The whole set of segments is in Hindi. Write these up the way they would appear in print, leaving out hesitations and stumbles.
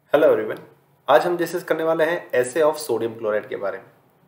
Hello everyone. आज हम डिस्कस करने वाले हैं एसे ऑफ सोडियम क्लोराइड के बारे में।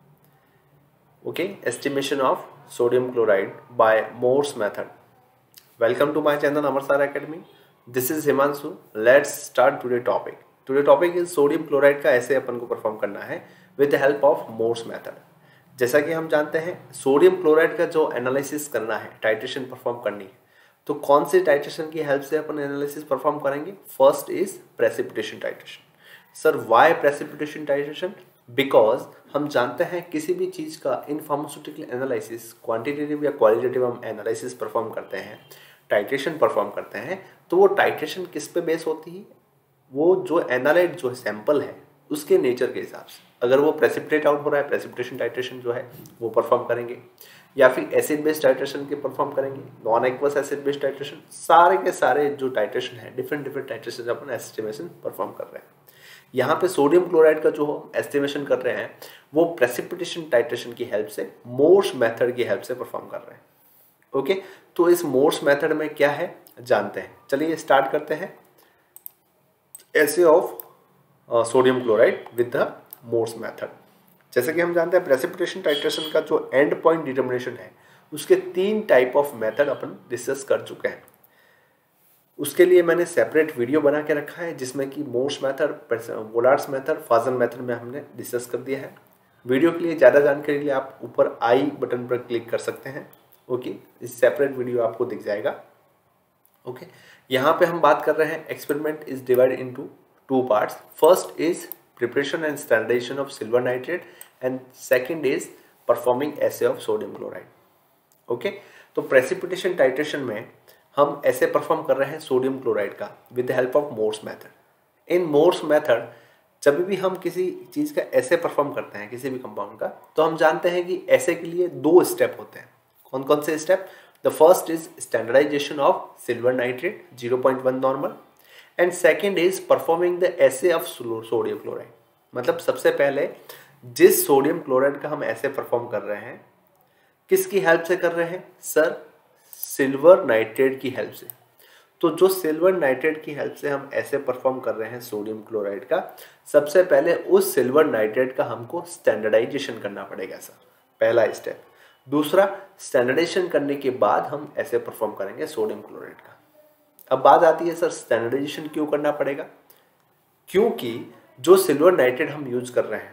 Okay, estimation of sodium chloride by Mohr's method. Welcome to my channel Amarsar Academy. This is Himanshu. Let's start today topic. Today topic is sodium chloride का ऐसे अपन को परफॉर्म करना है with the help of Mohr's method. जैसा कि हम जानते हैं सोडियम क्लोराइड का जो एनालिसिस करना है, टाइट्रेशन परफॉर्म करनी है, तो कौन से टाइट्रेशन की हेल्प से अपन एनालिसिस परफॉर्म करेंगे? First is precipitation titration. Sir why precipitation titration? Because हम जानते हैं किसी भी चीज़ का इन फार्मास्यूटिकल एनालिसिस, क्वांटिटेटिव या क्वालिटेटिव हम एनालिसिस परफॉर्म करते हैं, टाइट्रेशन परफॉर्म करते हैं, तो वो टाइट्रेशन किस पे बेस होती है? वो जो एनालाइट जो सैंपल है उसके नेचर के हिसाब से। अगर वो प्रेसिपिटेट आउट हो रहा है, प्रेसिपिटेशन टाइट्रेशन जो है वो परफॉर्म करेंगे, या फिर एसिड बेस्ड टाइट्रेशन के परफॉर्म करेंगे, non aqueous acid based titration, सारे के सारे जो टाइट्रेशन है, डिफरेंट डिफरेंट टाइट्रेशन अपन एस्टिमेशन परफॉर्म कर रहे हैं। यहाँ पे सोडियम क्लोराइड का जो हम एस्टिमेशन कर रहे हैं वो प्रेसिपिटेशन टाइट्रेशन की हेल्प से, मोर्स मेथड की हेल्प से परफॉर्म कर रहे हैं। ओके, तो इस मोर्स मेथड में क्या है जानते हैं। चलिए स्टार्ट करते हैं assay of sodium chloride with the Mohr's method. जैसे कि हम जानते हैं प्रेसिपिटेशन टाइट्रेशन का जो एंड पॉइंट डिटर्मिनेशन है उसके 3 टाइप ऑफ मेथड अपन डिस्कस कर चुके हैं। उसके लिए मैंने सेपरेट वीडियो बना के रखा है जिसमें कि Mohr's method, Volhard's method, Fajans method में हमने डिस्कस कर दिया है। वीडियो के लिए ज़्यादा जानकारी के लिए आप ऊपर आई बटन पर क्लिक कर सकते हैं। ओके, इस सेपरेट वीडियो आपको दिख जाएगा। ओके, यहाँ पे हम बात कर रहे हैं experiment is divide into 2 parts. First is preparation and standardisation of silver nitrate and second is performing assay of sodium chloride. Okay, तो प्रेसिपिटेशन टाइट्रेशन में हम ऐसे परफॉर्म कर रहे हैं सोडियम क्लोराइड का with the help of Mohr's method. In Mohr's method जब भी हम किसी चीज़ का ऐसे परफॉर्म करते हैं, किसी भी कंपाउंड का, तो हम जानते हैं कि ऐसे के लिए 2 स्टेप होते हैं। कौन कौन से step? The first is standardisation of silver nitrate 0.1 normal and second is performing the assay of sodium chloride. मतलब सबसे पहले जिस सोडियम क्लोराइड का हम ऐसे परफॉर्म कर रहे हैं, किसकी हेल्प से कर रहे हैं? सर सिल्वर नाइट्रेट की हेल्प से। तो जो सिल्वर नाइट्रेट की हेल्प से हम ऐसे परफॉर्म कर रहे हैं सोडियम क्लोराइड का, सबसे पहले उस सिल्वर नाइट्रेट का हमको स्टैंडर्डाइजेशन करना पड़ेगा सर, पहला स्टेप। दूसरा, स्टैंडर्डाइजेशन करने के बाद हम ऐसे परफॉर्म करेंगे सोडियम क्लोराइड का। अब बात आती है सर स्टैंडर्डाइजेशन क्यों करना पड़ेगा? क्योंकि जो सिल्वर नाइट्रेट हम यूज कर रहे हैं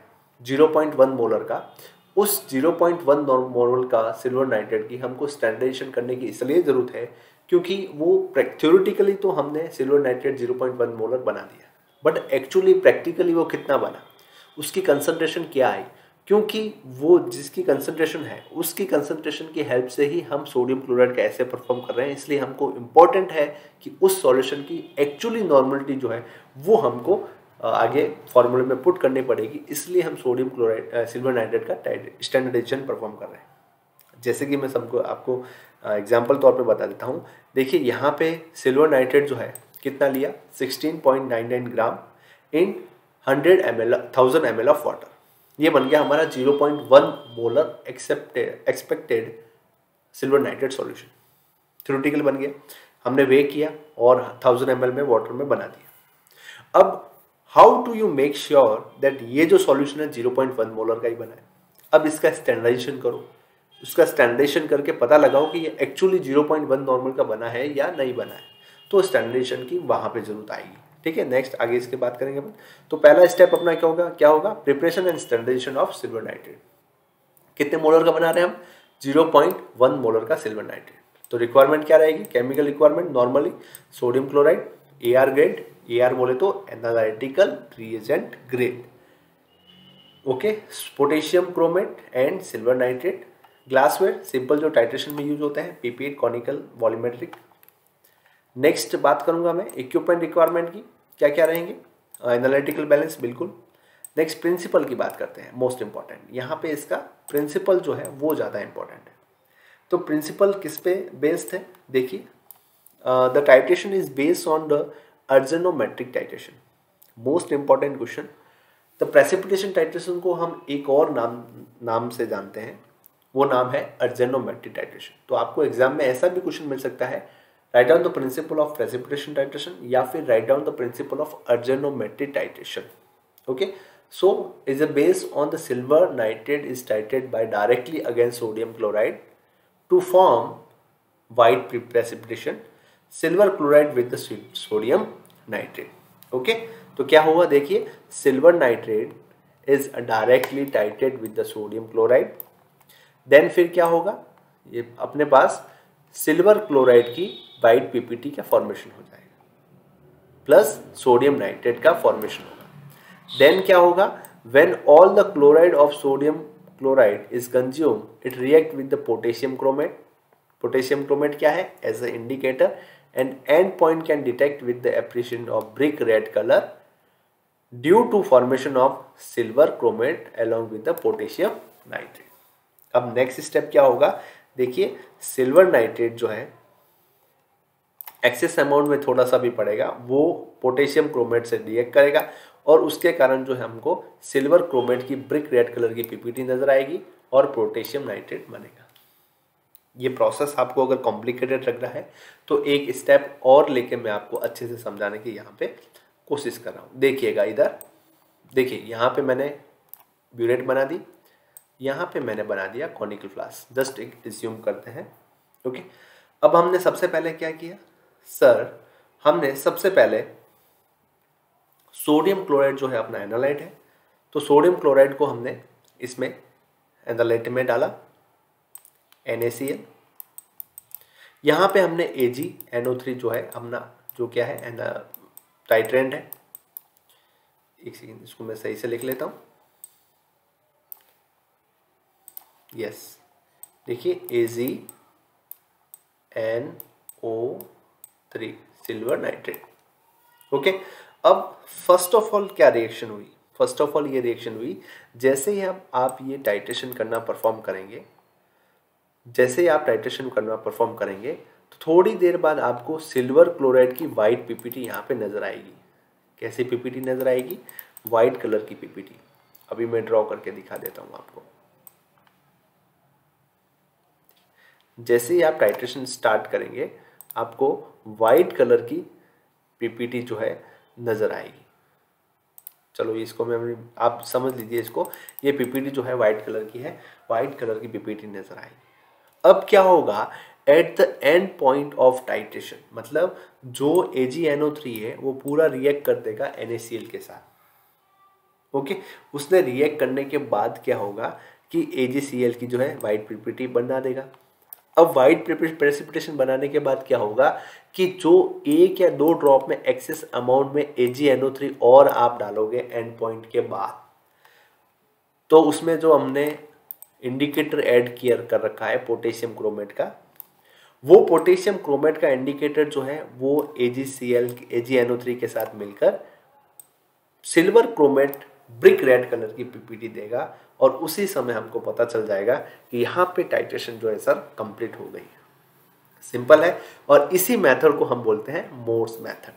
0.1 मोलर का, उस 0.1 मोलर का सिल्वर नाइट्रेट की हमको स्टैंडर्डाइजेशन करने की इसलिए ज़रूरत है क्योंकि वो थ्योरेटिकली तो हमने सिल्वर नाइट्रेट 0.1 मोलर बना दिया, बट एक्चुअली प्रैक्टिकली वो कितना बना, उसकी कंसंट्रेशन क्या आई, क्योंकि वो जिसकी कंसंट्रेशन है उसकी कंसंट्रेशन की हेल्प से ही हम सोडियम क्लोराइड का ऐसे परफॉर्म कर रहे हैं। इसलिए हमको इम्पॉर्टेंट है कि उस सॉल्यूशन की एक्चुअली नॉर्मलिटी जो है वो हमको आगे फॉर्मूले में पुट करनी पड़ेगी। इसलिए हम सोडियम क्लोराइड सिल्वर नाइट्रेट का स्टैंडर्डाइजेशन परफॉर्म कर रहे हैं। जैसे कि मैं सबको आपको एग्जांपल तौर पे बता देता हूँ। देखिए यहाँ पे सिल्वर नाइट्रेट जो है कितना लिया, 16.99 gram in 1000 ml of water. ये बन गया हमारा 0.1 molar expected silver nitrate solution. Theoretical बन गया, हमने वे किया और 1000 ml में वाटर में बना दिया। अब how to you make sure that ये जो सॉल्यूशन है 0.1 मोलर का ही बना है। अब इसका स्टैंडर्डाइजेशन करो, उसका स्टैंडर्डाइजेशन करके पता लगाओ कि ये एक्चुअली 0.1 नॉर्मल का बना है या नहीं बना है। तो स्टैंडर्डाइजेशन की वहां पे जरूरत आएगी। ठीक है, नेक्स्ट आगे इसके बात करेंगे अपन। तो पहला स्टेप अपना क्या होगा? Preparation and standardisation of silver nitrate. कितने मोलर का बना रहे हैं हम? 0.1 मोलर का सिल्वर नाइट्रेट। तो रिक्वायरमेंट क्या रहेगी? Chemical requirement normally sodium chloride AR grade, AR बोले तो analytical reagent grade. Okay, potassium chromate and silver nitrate. Glassware simple जो टाइट्रेशन में यूज होते हैं, पीपीएट, कॉनिकल, वॉल्यूमेट्रिक। नेक्स्ट बात करूंगा मैं इक्विपमेंट रिक्वायरमेंट की, क्या क्या रहेंगे? एनालिटिकल बैलेंस, बिल्कुल। नेक्स्ट प्रिंसिपल की बात करते हैं, मोस्ट इंपॉर्टेंट। यहाँ पे इसका प्रिंसिपल जो है वो ज़्यादा इंपॉर्टेंट है। तो प्रिंसिपल किस पे बेस्ड है? देखिए, the titration is based on the argentometric titration. Most important question. The precipitation titration को हम एक और नाम से जानते हैं, वो नाम है अर्जेनोमेट्रिक टाइट्रेशन। तो आपको एग्जाम में ऐसा भी क्वेश्चन मिल सकता है, write down the principle of precipitation titration या फिर write down the principle of argentometric titration. Okay, so is a base on the silver nitrate is titrated by directly against sodium chloride to form white precipitation silver chloride with the sodium nitrate. Okay, तो क्या होगा देखिए, silver nitrate is directly titrated with the sodium chloride. then फिर क्या होगा, ये अपने पास सिल्वर क्लोराइड की वाइट पीपीटी का फॉर्मेशन हो जाएगा प्लस सोडियम नाइट्रेट का फॉर्मेशन होगा. देन क्या होगा, when all the chloride of sodium chloride is consumed it react with the potassium chromate. potassium chromate क्या है, as an indicator and end point can detect with the appreciation of brick red color due to formation of silver chromate along with the potassium nitrate. अब नेक्स्ट स्टेप क्या होगा देखिए, सिल्वर नाइट्रेट जो है एक्सेस अमाउंट में थोड़ा सा भी पड़ेगा, वो पोटेशियम क्रोमेट से रिएक्ट करेगा और उसके कारण जो है हमको सिल्वर क्रोमेट की ब्रिक रेड कलर की पीपीटी नजर आएगी और पोटेशियम नाइट्रेट बनेगा. ये प्रोसेस आपको अगर कॉम्प्लिकेटेड लग रहा है तो एक स्टेप और लेके मैं आपको अच्छे से समझाने की यहाँ पे कोशिश कर रहा हूँ. देखिएगा इधर, देखिए यहाँ पे मैंने ब्यूरेट बना दी, यहाँ पे मैंने बना दिया कॉनिकल फ्लास्क. जस्ट एक रिज्यूम करते हैं. ओके, अब हमने सबसे पहले क्या किया सर, हमने सबसे पहले सोडियम क्लोराइड जो है अपना एनालाइट है, तो सोडियम क्लोराइड को हमने इसमें एनालाइट में डाला NaCl. यहाँ पे हमने AgNO3 जो है अपना जो क्या है टाइट्रेंट है. एक सेकेंड, इसको मैं सही से लिख लेता हूँ. यस, देखिए AgNO3 सिल्वर नाइट्रेट. ओके, अब फर्स्ट ऑफ ऑल क्या रिएक्शन हुई, फर्स्ट ऑफ ऑल ये रिएक्शन हुई जैसे ही आप ये टाइट्रेशन करना परफॉर्म करेंगे, जैसे ही आप टाइट्रेशन करना परफॉर्म करेंगे तो थोड़ी देर बाद आपको सिल्वर क्लोराइड की वाइट पीपीटी यहाँ पे नजर आएगी. कैसी पीपीटी नजर आएगी, वाइट कलर की पीपीटी. अभी मैं ड्रॉ करके दिखा देता हूँ आपको. जैसे ही आप टाइट्रेशन स्टार्ट करेंगे आपको वाइट कलर की पीपीटी जो है नजर आएगी. चलो इसको मैं, आप समझ लीजिए इसको, ये पीपीटी जो है वाइट कलर की है, वाइट कलर की पीपीटी नजर आएगी. अब क्या होगा, at the end point of titration, मतलब जो AgNO3 है वो पूरा रिएक्ट कर देगा NaCl के साथ. ओके, उसने रिएक्ट करने के बाद क्या होगा कि AgCl की जो है वाइट पीपीटी बना देगा. अब वाइट प्रेसिपिटेशन बनाने के बाद क्या होगा कि जो एक या दो ड्रॉप में एक्सेस अमाउंट में AgNO3 और आप डालोगे एंड पॉइंट के बाद, तो उसमें जो हमने इंडिकेटर ऐड किया कर रखा है पोटेशियम क्रोमेट का, वो पोटेशियम क्रोमेट का इंडिकेटर जो है वो AgNO3 के साथ मिलकर silver chromate brick red colour की पीपीटी देगा और उसी समय हमको पता चल जाएगा कि यहाँ पे टाइट्रेशन जो है सर कंप्लीट हो गई. सिंपल है, और इसी मेथड को हम बोलते हैं Mohr's method.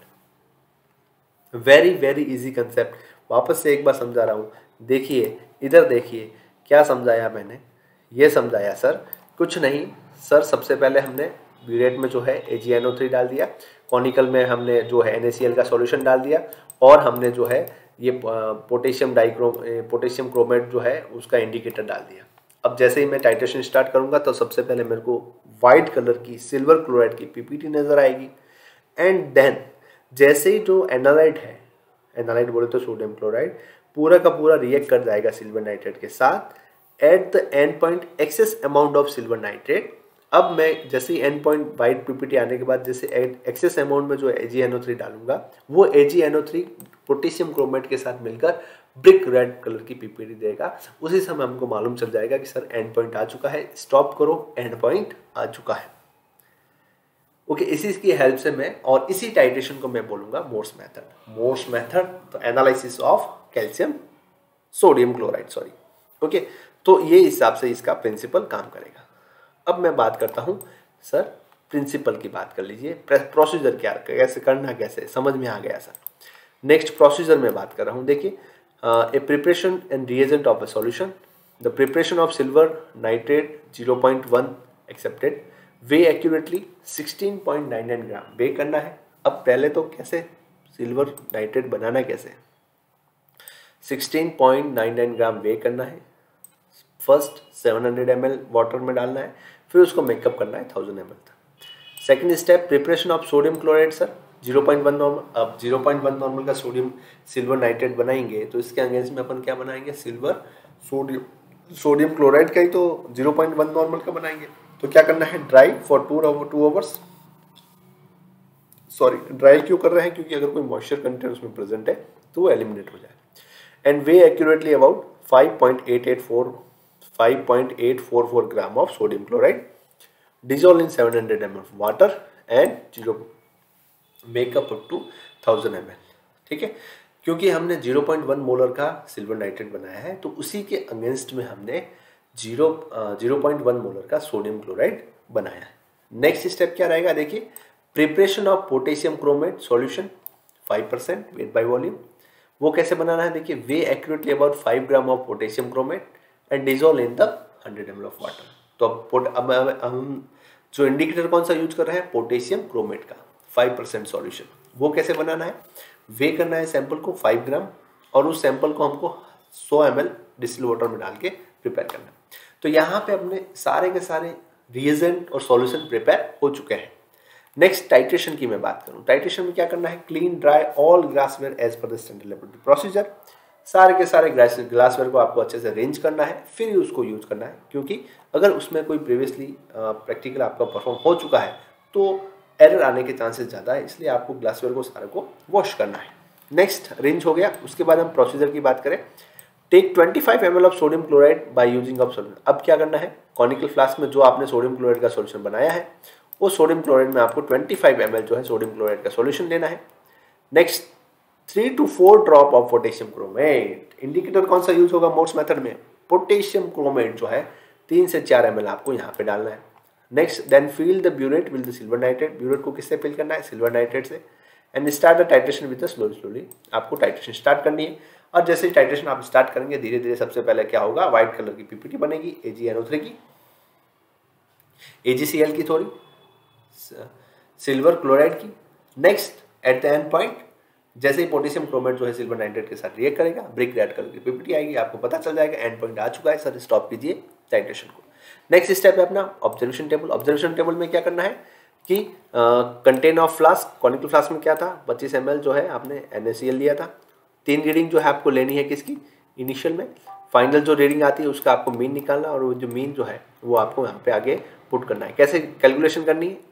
Very very easy concept. वापस से एक बार समझा रहा हूँ. देखिए इधर, देखिए क्या समझाया मैंने. ये समझाया सर कुछ नहीं सर, सबसे पहले हमने ब्यूरेट में जो है AgNO3 डाल दिया, कॉनिकल में हमने जो है NaCl का सॉल्यूशन डाल दिया और हमने जो है ये पोटेशियम क्रोमेट जो है उसका इंडिकेटर डाल दिया. अब जैसे ही मैं टाइट्रेशन स्टार्ट करूंगा तो सबसे पहले मेरे को वाइट कलर की सिल्वर क्लोराइड की पीपीटी नजर आएगी. एंड देन जैसे ही जो एनालाइट है, एनालाइट बोले तो सोडियम क्लोराइड, पूरा का पूरा रिएक्ट कर जाएगा सिल्वर नाइट्रेट के साथ. At the end point excess amount of silver nitrate. अब मैं जैसे ही एंड पॉइंट वाइट पीपीटी आने के बाद जैसे एक्सेस अमाउंट में जो AgNO3 डालूंगा, वो AgNO3 पोटेशियम क्रोमेट के साथ मिलकर ब्रिक रेड कलर की पीपीटी देगा. उसी समय हमको मालूम चल जाएगा कि सर एंड पॉइंट आ चुका है, स्टॉप करो, एंड पॉइंट आ चुका है. ओके, इसी की हेल्प से मैं, और इसी टाइट्रेशन को मैं बोलूंगा मोर्स मेथड. मोर्स मेथड तो analysis of calcium sodium chloride, sorry. Okay, तो ये हिसाब से इसका प्रिंसिपल काम करेगा. अब मैं बात करता हूं सर, प्रिंसिपल की बात कर लीजिए. प्रोसीजर क्या, कैसे करना, कैसे समझ में आ गया सर. नेक्स्ट प्रोसीजर में बात कर रहा हूं. देखिए, a preparation and reagent of a solution. The preparation of silver nitrate 0.1 accepted. Weigh accurately 16.99 gram weigh करना है। अब पहले तो कैसे सिल्वर नाइट्रेट बनाना कैसे, 16.99 ग्राम वे करना है, फर्स्ट 700 ml वाटर में डालना है, फिर उसको मेकअप करना है 1000 ml तक। Second step preparation of sodium chloride sir 0.1 normal. अब 0.1 नॉर्मल का सोडियम सिल्वर नाइट्रेट बनाएंगे तो इसके अगेंस्ट में अपन क्या बनाएंगे, सिल्वर सोडियम क्लोराइड का ही तो 0.1 नॉर्मल का बनाएंगे। तो क्या करना है, dry for 2 hours. Sorry, dry क्यों कर रहे हैं, क्योंकि अगर कोई मॉइस्चर कंटेंट उसमें प्रेजेंट है तो वो एलिमिनेट हो जाए। And weigh accurately about 5.844 gram of sodium chloride dissolve in 700 ml of water and 0 makeup up to 1000 ml। ठीक है, क्योंकि हमने 0.1 मोलर का सिल्वर नाइट्रेट बनाया है तो उसी के अगेंस्ट में हमने 0.1 मोलर का सोडियम क्लोराइड बनाया है। नेक्स्ट स्टेप क्या रहेगा, देखिए preparation of potassium chromate solution 5% weight by volume. वो कैसे बनाना है, देखिए weigh accurately about 5 gram of potassium chromate and dissolve in the 100 ml of water. तो अब हम जो इंडिकेटर कौन सा यूज कर रहे हैं, पोटेशियम क्रोमेट का 5% सॉल्यूशन। वो कैसे बनाना है, वे करना है सैंपल को 5 ग्राम और उस सैंपल को हमको 100 ml डिस्टिल वाटर में डाल के प्रिपेयर करना है। तो यहाँ पे अपने सारे के सारे रिएजेंट और सॉल्यूशन प्रिपेयर हो चुके हैं। नेक्स्ट टाइट्रेशन की मैं बात करूँ, टाइट्रेशन में क्या करना है, clean dry all glassware as per the standard laboratory procedure. सारे के सारे ग्लासवेयर को आपको अच्छे से अरेंज करना है, फिर उसको यूज करना है, क्योंकि अगर उसमें कोई प्रीवियसली प्रैक्टिकल आपका परफॉर्म हो चुका है तो एरर आने के चांसेस ज़्यादा है, इसलिए आपको ग्लासवेयर को सारे को वॉश करना है। नेक्स्ट अरेंज हो गया, उसके बाद हम प्रोसीजर की बात करें। Take 25 ml of sodium chloride by using of solution. अब क्या करना है, कॉनिकल फ्लास्क में जो आपने सोडियम क्लोराइड का सोल्यूशन बनाया है वो सोडियम क्लोराइड में आपको 25 ml जो है सोडियम क्लोराइड का सोल्यूशन लेना है। Next 3 to 4 drop of potassium chromate. Indicator कौन सा यूज होगा मोर्स मेथड में, पोटेशियम क्रोमेट जो है 3 से 4 ml आपको यहाँ पे डालना है। Next then fill the burette with the silver nitrate. Burette को किससे फिल करना है, सिल्वर नाइट्रेट से। And start the titration with the slowly आपको टाइट्रेशन स्टार्ट करनी है। और जैसे ही टाइट्रेशन आप स्टार्ट करेंगे धीरे धीरे सबसे पहले क्या होगा, व्हाइट कलर की पीपीटी बनेगी AgNO3 की, AgCl की थोड़ी, सिल्वर क्लोराइड की। Next at the end point जैसे ही पोटेशियम क्रोमेट जो है सिल्वर नाइट्रेट के साथ रिएक्ट करेगा, ब्रिक रेड कलर की पीपीटी आएगी, आपको पता चल जाएगा एंड पॉइंट आ चुका है सर, स्टॉप कीजिए टाइट्रेशन को। नेक्स्ट स्टेप है अपना ऑब्जर्वेशन टेबल। ऑब्जर्वेशन टेबल में क्या करना है कि content of flask, conical flask में क्या था, 25 ml जो है आपने NaCl लिया था। 3 रीडिंग जो है आपको लेनी है किसकी, इनिशियल में। फाइनल जो रीडिंग आती है उसका आपको मीन निकालना और वो जो मीन जो है वो आपको यहाँ पे आगे पुट करना है। कैसे कैलकुलेशन करनी है,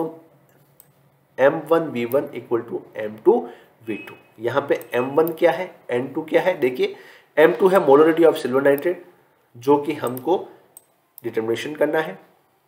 M1V1 इक्वल टू M2V2। यहाँ पे M1 क्या है, N2 क्या है, देखिए M2 है मोलरिटी ऑफ सिल्वर नाइट्रेट जो कि हमको डिटर्मिनेशन करना है।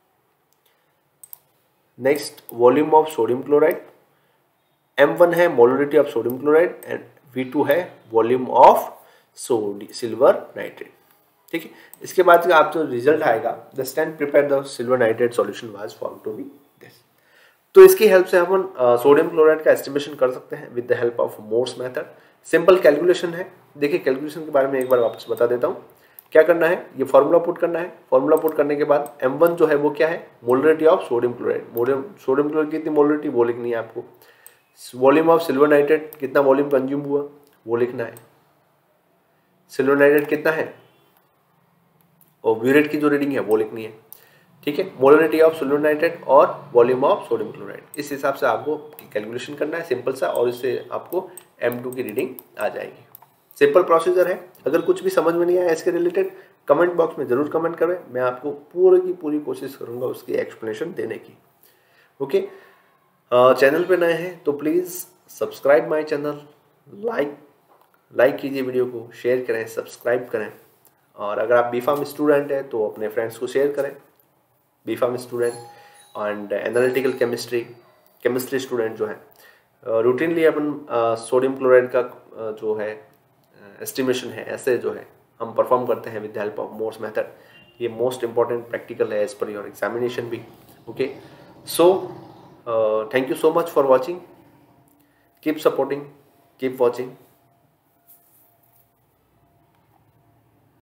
Next volume of sodium chloride, M1 है molarity of sodium chloride and V2 है वॉल्यूम ऑफ सिल्वर नाइट्रेट। ठीक है, इसके बाद आप जो रिजल्ट आएगा, the stand prepare the silver nitrate solution was found to be this. तो इसकी हेल्प से हम सोडियम क्लोराइड का एस्टिमेशन कर सकते हैं with the help of Mohr's method. Simple calculation है। देखिए कैलकुलेशन के बारे में एक बार वापस बता देता हूँ। क्या करना है, ये फॉर्मूला पुट करना है। फॉर्मूला पुट करने के बाद M1 जो है वो क्या है, molarity of sodium chloride. Sodium chloride कितनी मोलरिटी वो लिखनी है आपको। वॉल्यूम ऑफ सिल्वर नाइट्रेट, कितना वॉल्यूम कंज्यूम हुआ वो लिखना है। सिल्वर नाइट्रेट कितना है और ब्यूरेट की जो रीडिंग है वो लिखनी है। ठीक है, मोलरिटी ऑफ सिल्वर नाइट्रेट और वॉल्यूम ऑफ सोडियम क्लोराइड, इस हिसाब से आपको कैलकुलेशन करना है सिंपल सा, और इससे आपको M2 की रीडिंग आ जाएगी। सिंपल प्रोसीजर है। अगर कुछ भी समझ में नहीं आया इसके रिलेटेड कमेंट बॉक्स में जरूर कमेंट करें, मैं आपको पूरी की पूरी कोशिश करूंगा उसकी एक्सप्लेनेशन देने की। ओके, चैनल पे नए हैं तो please subscribe my channel, like कीजिए वीडियो को, शेयर करें, सब्सक्राइब करें। और अगर आप B.Pharm स्टूडेंट हैं तो अपने फ्रेंड्स को शेयर करें, B.Pharm student and analytical chemistry student जो है। रूटीनली अपन सोडियम क्लोराइड का जो है एस्टिमेशन है, ऐसे जो है हम परफॉर्म करते हैं with the help of Mohr's method. ये मोस्ट इंपॉर्टेंट प्रैक्टिकल है एज पर योर एग्जामिनेशन भी। Okay, so thank you so much for watching, keep supporting, keep watching.